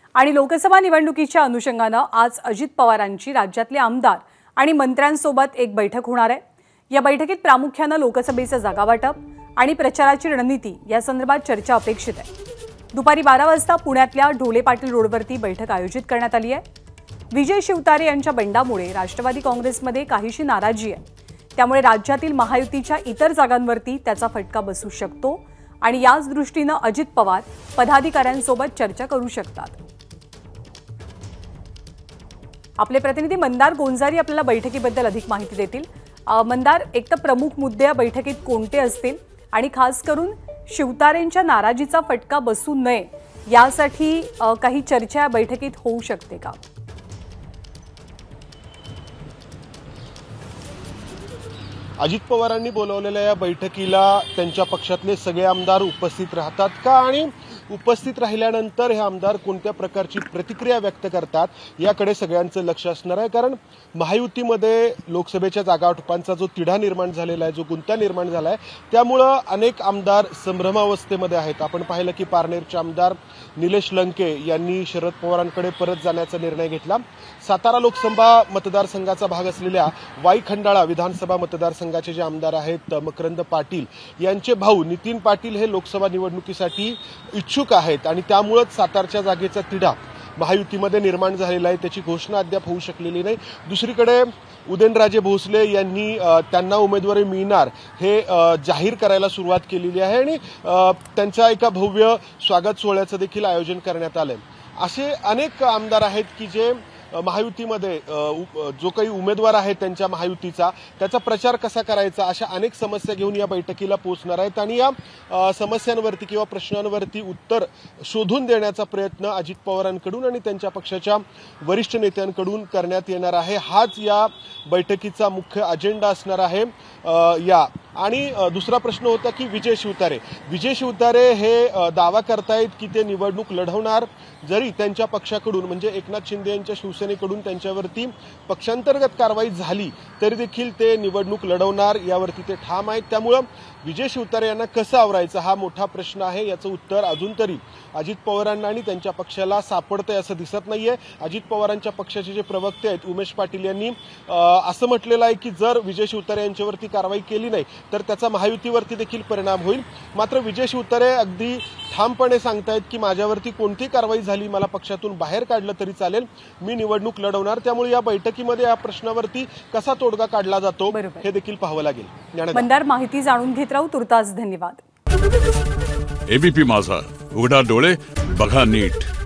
आणि लोकसभा निवडणुकीच्या अनुषंगाने आज अजित पवारांची राज्यातले आमदार आणि मंत्र्यांसोबत एक बैठक होणार आहे। या बैठकीत प्रामुख्याने लोकसभेचं जागा वाटप आणि प्रचाराची रणनीती या संदर्भात चर्चा अपेक्षित आहे। दुपारी 12 वाजता पुण्यातल्या ढोले पाटील रोडवरती बैठक आयोजित करण्यात आली आहे। विजय शिवतारे यांच्या बंडामुळे राष्ट्रवादी काँग्रेसमध्ये काहीशी नाराजी आहे, त्यामुळे राज्यातील महायुतीच्या इतर जागांवरती त्याचा फटका बसू शकतो आणि याच दृष्टीने अजित पवार पदाधिकाऱ्यांसोबत चर्चा करू शकतात। आपले प्रतिनिधी मंदार गोंजारी आपल्याला बैठकीबद्दल अधिक माहिती देतील। मंदार, एक तर प्रमुख मुद्दे या बैठकीत कोणते असतील आणि खास करून शिवतारेंच्या नाराजीचा फटका बसू नये यासाठी काही चर्चा या बैठकीत होऊ शकते का? अजित पवारांनी बोलवलेल्या या बैठकीला त्यांच्या पक्षातले सगळे आमदार उपस्थित राहतात का आणि उपस्थित राहिल्यानंतर हे आमदार कोणत्या प्रकारची प्रतिक्रिया व्यक्त करतात याकडे सगळ्यांचं लक्ष असणार आहे। कारण महायुतीमध्ये लोकसभेच्या जागावाटपांचा जो तिढा निर्माण झालेला आहे, जो गुंता निर्माण झाला आहे, त्यामुळं अनेक आमदार संभ्रमावस्थेमध्ये आहेत। आपण पाहिलं की पारनेरचे आमदार निलेश लंके यांनी शरद पवारांकडे परत जाण्याचा निर्णय घेतला। सातारा लोकसभा मतदारसंघाचा भाग असलेल्या वाई खंडाळा विधानसभा मतदारसंघाचे जे आमदार आहेत मकरंद पाटील यांचे भाऊ नितीन पाटील हे लोकसभा निवडणुकीसाठी इच्छुक आहेत आणि त्यामुळेच सातारच्या जागेचा तिढा महायुतीमध्ये निर्माण झालेला आहे, त्याची घोषणा अद्याप होऊ शकलेली नाही। दुसरीकडे उदयनराजे भोसले यांनी त्यांना उमेदवारी मिळणार हे जाहीर करायला सुरुवात केलेली आहे आणि त्यांच्या एका भव्य स्वागत सोहळ्याचं देखील आयोजन करण्यात आलंय। असे अनेक आमदार आहेत की जे महायुतीमध्ये जो काही उमेदवार आहे त्यांच्या महायुतीचा त्याचा प्रचार कसा करायचा अशा अनेक समस्या घेऊन या बैठकीला पोहोचणार आहेत आणि या समस्यांवरती किंवा प्रश्नांवरती उत्तर शोधून देण्याचा प्रयत्न अजित पवारांकडून आणि त्यांच्या पक्षाच्या वरिष्ठ नेत्यांकडून करण्यात येणार आहे। हाच या बैठकीचा मुख्य अजेंडा असणार आहे। आणि दुसरा प्रश्न होता की विजय शिवतारे हे दावा करतायत की ते निवडणूक लढवणार, जरी त्यांच्या पक्षाकडून म्हणजे एकनाथ शिंदे यांच्या शिवसेनेकडून त्यांच्यावरती पक्षांतर्गत कारवाई झाली तरी देखील ते निवडणूक लढवणार यावरती ते ठाम आहेत। त्यामुळे विजय शिवतारे यांना कसं आवरायचं हा मोठा प्रश्न आहे। याचं उत्तर अजून तरी अजित पवारांना आणि त्यांच्या पक्षाला सापडतंय असं दिसत नाहीये। अजित पवारांच्या पक्षाचे जे प्रवक्ते आहेत उमेश पाटील यांनी असं म्हटलेलं आहे की जर विजय शिवतारे यांच्यावरती कारवाई केली नाही तर त्याचा महायुतीवरती देखील परिणाम होईल। मात्र विजय शिवतारे अगदी ठामपणे सांगतायत की माझ्यावरती कोणती कारवाई झाली, मला पक्षातून बाहेर काढलं तरी चालेल, मी निवडणूक लढवणार। त्यामुळे या बैठकीमध्ये या प्रश्नावरती कसा तोडगा काढला जातो हे देखील पाहावं लागेल। मंदार, माहिती जाणून घेत राहू, तुर्तास धन्यवाद। एबीपी माझा, उघडा डोळे बघा नीट।